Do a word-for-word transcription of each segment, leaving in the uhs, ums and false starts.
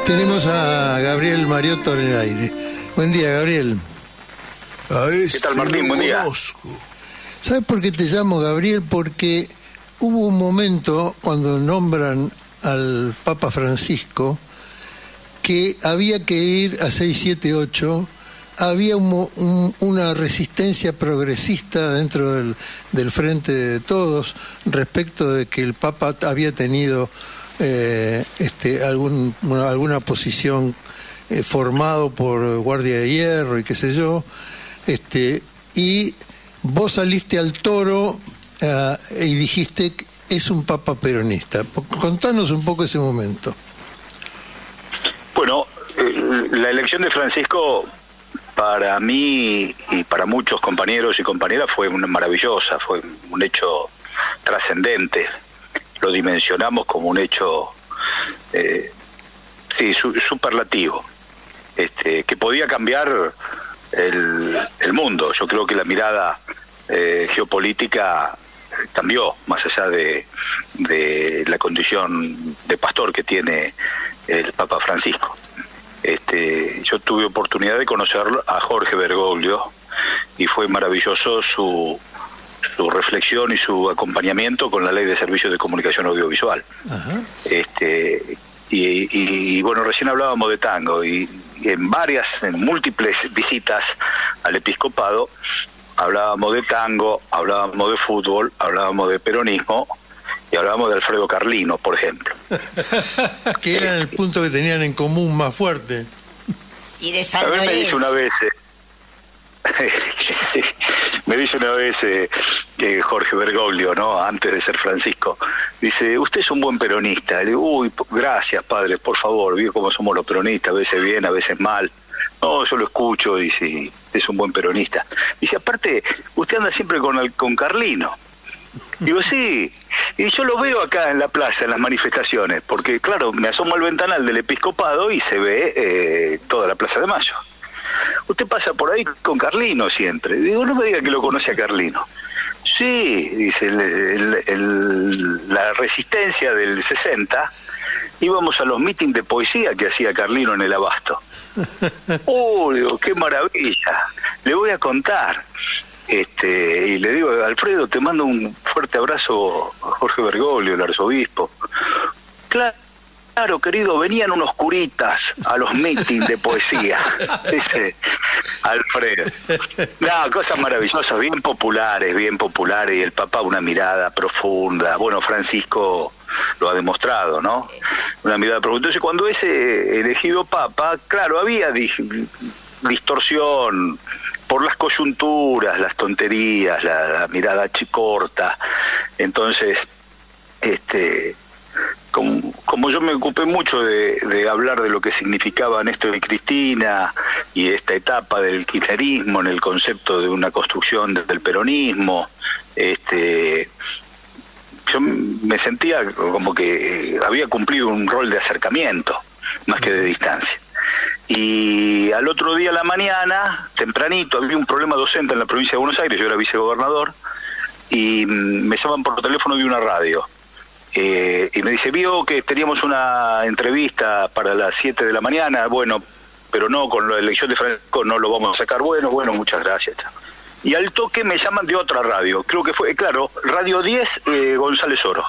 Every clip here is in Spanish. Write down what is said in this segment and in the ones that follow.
Tenemos a Gabriel Mariotto en el aire. Buen día, Gabriel. A este ¿Qué tal, Martín? Buen día. ¿Sabes por qué te llamo, Gabriel? Porque hubo un momento cuando nombran al Papa Francisco que había que ir a seis siete ocho. Había un, un, una resistencia progresista dentro del, del Frente de Todos respecto de que el Papa había tenido eh, este, algún, una, alguna posición eh, formado por Guardia de Hierro y qué sé yo, este, y vos saliste al toro uh, y dijiste que es un Papa peronista. Contanos un poco ese momento. Bueno, eh, la elección de Francisco para mí y para muchos compañeros y compañeras fue una maravillosa, fue un hecho trascendente. Lo dimensionamos como un hecho, eh, sí, su, superlativo, este, que podía cambiar el, el mundo. Yo creo que la mirada eh, geopolítica cambió, más allá de, de la condición de pastor que tiene el Papa Francisco. Este, yo tuve oportunidad de conocer a Jorge Bergoglio y fue maravilloso su, su reflexión y su acompañamiento con la Ley de Servicios de Comunicación Audiovisual. Ajá. Este, y, y, y bueno, recién hablábamos de tango y, y en varias, en múltiples visitas al episcopado hablábamos de tango, hablábamos de fútbol, hablábamos de peronismo y hablábamos de Alfredo Carlino, por ejemplo. Que era el punto que tenían en común más fuerte. Y de San A ver, Lorenzo. me dice una vez, eh, sí, me dice una vez eh, que Jorge Bergoglio, ¿no? Antes de ser Francisco, dice, usted es un buen peronista. Le digo, uy, gracias, padre, por favor, vio cómo somos los peronistas, a veces bien, a veces mal. No, yo lo escucho y sí, es un buen peronista. Dice, aparte, usted anda siempre con, el, con Carlino. Digo, sí, y yo lo veo acá en la plaza, en las manifestaciones, porque claro, me asomo al ventanal del episcopado y se ve eh, toda la Plaza de Mayo. Usted pasa por ahí con Carlino siempre. Digo, no me diga que lo conoce a Carlino. Sí, dice, el, el, el, la resistencia del sesenta, íbamos a los mítines de poesía que hacía Carlino en el Abasto. ¡Oh, digo, qué maravilla! Le voy a contar. Este, y le digo, Alfredo, te mando un fuerte abrazo a Jorge Bergoglio, el arzobispo. Claro, claro, querido, venían unos curitas a los mítines de poesía, dice Alfredo. No, cosas maravillosas, bien populares, bien populares, y el Papa una mirada profunda. Bueno, Francisco lo ha demostrado, ¿no? Una mirada profunda. Entonces, cuando es elegido Papa, claro, había di- distorsión por las coyunturas, las tonterías, la, la mirada corta. Entonces, este, como, como yo me ocupé mucho de, de hablar de lo que significaba Néstor y Cristina y esta etapa del kirchnerismo en el concepto de una construcción desde el peronismo, este, yo me sentía como que había cumplido un rol de acercamiento más que de distancia. Y al otro día a la mañana, tempranito, había un problema docente en la provincia de Buenos Aires, yo era vicegobernador, y me llaman por teléfono de una radio. Eh, y me dice, vio que teníamos una entrevista para las siete de la mañana, bueno, pero no, con la elección de Francisco no lo vamos a sacar, bueno, bueno, muchas gracias. Y al toque me llaman de otra radio, creo que fue, claro, Radio diez, eh, González Oro.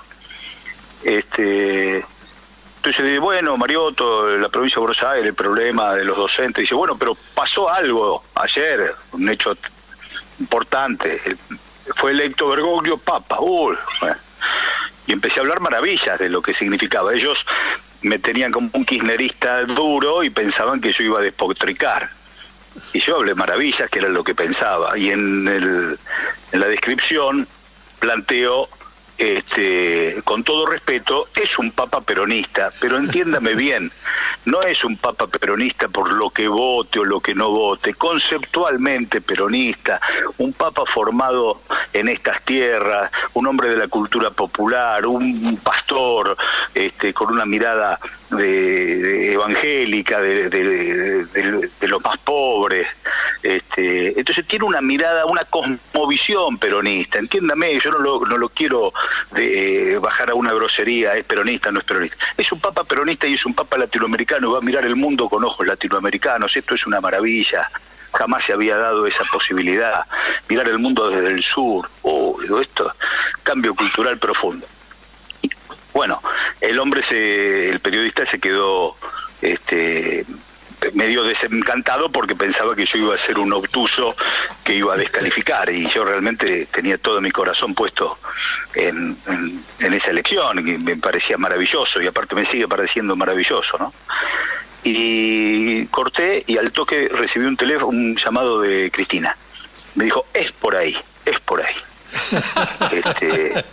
Este... Entonces, bueno, Mariotto, la provincia de Buenos Aires, el problema de los docentes. Dice, bueno, pero pasó algo ayer, un hecho importante. Fue electo Bergoglio Papa. Uy, bueno. Y empecé a hablar maravillas de lo que significaba. Ellos me tenían como un kirchnerista duro y pensaban que yo iba a despotricar. Y yo hablé maravillas, que era lo que pensaba. Y en, el, en la descripción planteo... Este, con todo respeto, es un papa peronista, pero entiéndame bien, no es un papa peronista por lo que vote o lo que no vote, conceptualmente peronista, un papa formado en estas tierras, un hombre de la cultura popular, un pastor este, con una mirada de, de evangélica de, de, de, de, de los más pobres, Este, entonces tiene una mirada, una cosmovisión peronista, entiéndame, yo no lo, no lo quiero de, eh, bajar a una grosería, es peronista, no es peronista. Es un papa peronista y es un papa latinoamericano, va a mirar el mundo con ojos latinoamericanos, esto es una maravilla. Jamás se había dado esa posibilidad, mirar el mundo desde el sur, oh, esto, cambio cultural profundo. Y, bueno, el hombre, se, el periodista se quedó este, medio desencantado porque pensaba que yo iba a ser un obtuso que iba a descalificar, y yo realmente tenía todo mi corazón puesto en, en, en esa elección, y me parecía maravilloso, y aparte me sigue pareciendo maravilloso, ¿no? Y corté y al toque recibí un teléfono, un llamado de Cristina. Me dijo, es por ahí, es por ahí. este,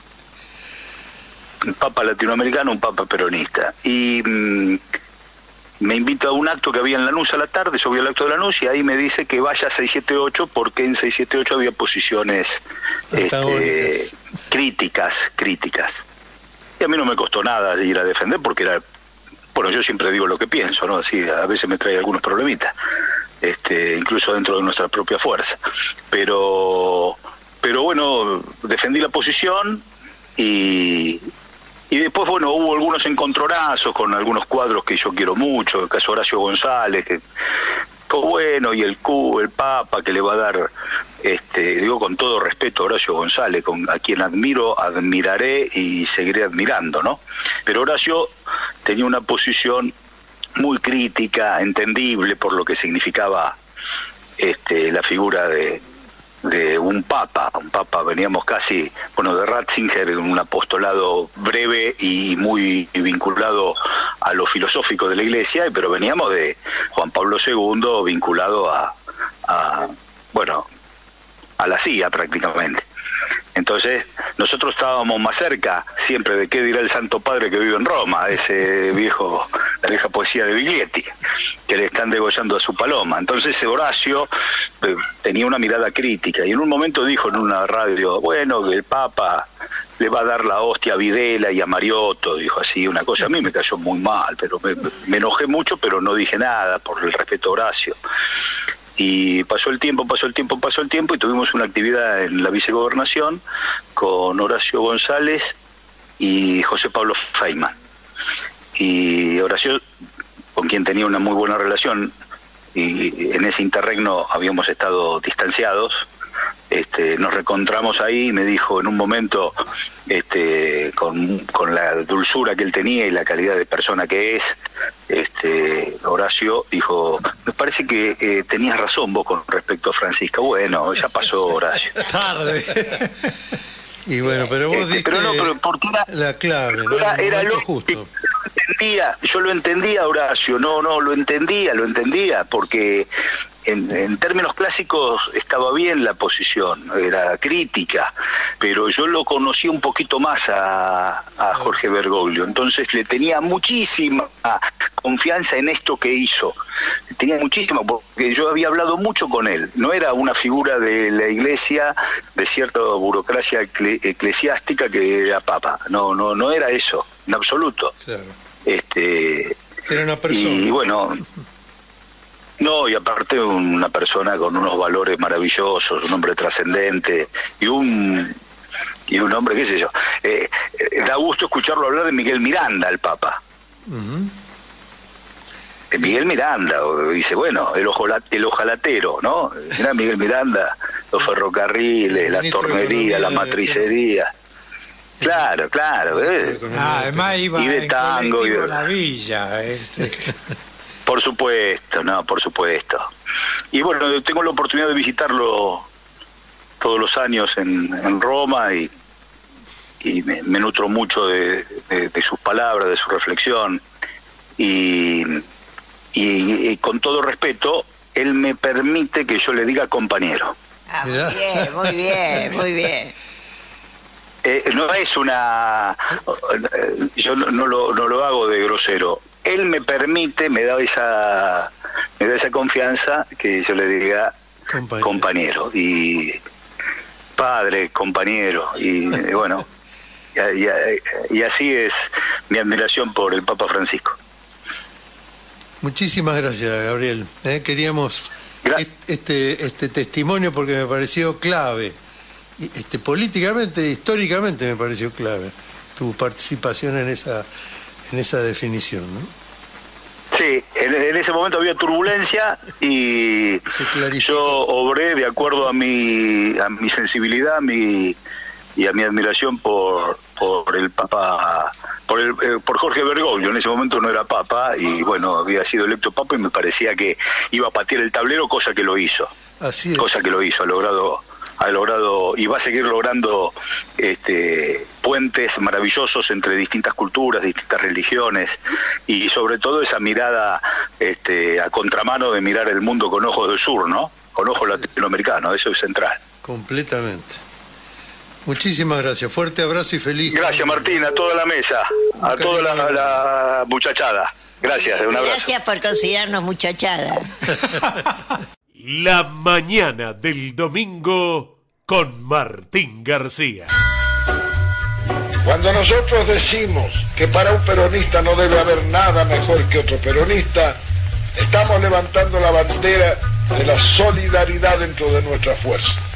un papa latinoamericano, un papa peronista. Y mmm, me invita a un acto que había en Lanús a la tarde, yo voy al acto de Lanús y ahí me dice que vaya a seiscientos setenta y ocho porque en seiscientos setenta y ocho había posiciones este, críticas, críticas. Y a mí no me costó nada ir a defender porque era... Bueno, yo siempre digo lo que pienso, ¿no? Así, a veces me trae algunos problemitas, este, incluso dentro de nuestra propia fuerza. Pero, pero bueno, defendí la posición y, y después, bueno, hubo algunos encontronazos con algunos cuadros que yo quiero mucho, el caso Horacio González, que bueno, y el Q, el Papa, que le va a dar, este, digo con todo respeto a Horacio González, con, a quien admiro, admiraré y seguiré admirando, ¿no? Pero Horacio tenía una posición muy crítica, entendible por lo que significaba este, la figura de, de un papa. Un papa, veníamos casi, bueno, de Ratzinger, un apostolado breve y muy vinculado a lo filosófico de la Iglesia, pero veníamos de Juan Pablo segundo vinculado a, a bueno, a la C I A prácticamente. Entonces, nosotros estábamos más cerca siempre de qué dirá el Santo Padre que vive en Roma, ese viejo, la vieja poesía de Biglietti, que le están degollando a su paloma. Entonces Horacio eh, tenía una mirada crítica y en un momento dijo en una radio, bueno, que el Papa le va a dar la hostia a Videla y a Mariotto, dijo así una cosa. A mí me cayó muy mal, pero me, me enojé mucho, pero no dije nada por el respeto a Horacio. Y pasó el tiempo, pasó el tiempo, pasó el tiempo y tuvimos una actividad en la vicegobernación con Horacio González y José Pablo Feynman. Y Horacio, con quien tenía una muy buena relación, y en ese interregno habíamos estado distanciados, este, nos reencontramos ahí y me dijo en un momento, este, con, con la dulzura que él tenía y la calidad de persona que es, este, Horacio dijo, me parece que eh, tenías razón vos con respecto a Francisca. Bueno, ya pasó, Horacio. Tarde. Y bueno, pero vos este, diste pero no, pero porque era, la clave, ¿no? Era, era lo justo. Yo lo entendía, yo lo entendía, Horacio, no, no, lo entendía, lo entendía, porque en, en términos clásicos estaba bien la posición, era crítica, pero yo lo conocí un poquito más a, a Jorge Bergoglio, entonces le tenía muchísima confianza en esto que hizo, tenía muchísima, porque yo había hablado mucho con él, no era una figura de la Iglesia, de cierta burocracia ecle, eclesiástica que era papa, no, no, no era eso, en absoluto. Claro. Este, era una persona. Y bueno... No, y aparte una persona con unos valores maravillosos, un hombre trascendente y un y un hombre, qué sé yo. Eh, eh, da gusto escucharlo hablar de Miguel Miranda, el Papa. Uh-huh. De Miguel Miranda, dice, bueno, el, ojolat, el ojalatero, ¿no? Mirá Miguel Miranda, los ferrocarriles, la tornería, la matricería. Claro, claro. ¿eh? Ah, además iba y de en tango y de la villa. Este. Por supuesto, no, por supuesto. Y bueno, tengo la oportunidad de visitarlo todos los años en, en Roma y, y me, me nutro mucho de, de, de sus palabras, de su reflexión. Y, y, y con todo respeto, él me permite que yo le diga compañero. Ah, muy bien, muy bien, muy bien. Eh, no es una... Yo no, no, lo, no lo hago de grosero. Él me permite, me da esa me da esa confianza que yo le diga compañero, compañero y padre, compañero, y bueno, y, y, y así es mi admiración por el Papa Francisco. Muchísimas gracias, Gabriel. ¿Eh? Queríamos este, este testimonio porque me pareció clave. Este, políticamente, históricamente me pareció clave tu participación en esa, en esa definición, ¿no? Sí, en, en ese momento había turbulencia y yo obré de acuerdo a mi, a mi sensibilidad mi, y a mi admiración por, por el Papa, por, el, eh, por Jorge Bergoglio. En ese momento no era Papa y bueno, había sido electo Papa y me parecía que iba a patear el tablero, cosa que lo hizo. Así es. Cosa que lo hizo, ha logrado... ha logrado y va a seguir logrando este, puentes maravillosos entre distintas culturas, distintas religiones y sobre todo esa mirada este, a contramano de mirar el mundo con ojos del sur, ¿no? Con ojos latinoamericanos, eso es central. Completamente. Muchísimas gracias, fuerte abrazo y feliz. Gracias Martín, a toda la mesa, a toda la, la muchachada. Gracias, un abrazo. Gracias por considerarnos muchachada. La mañana del domingo con Martín García. Cuando nosotros decimos que para un peronista no debe haber nada mejor que otro peronista, estamos levantando la bandera de la solidaridad dentro de nuestra fuerza.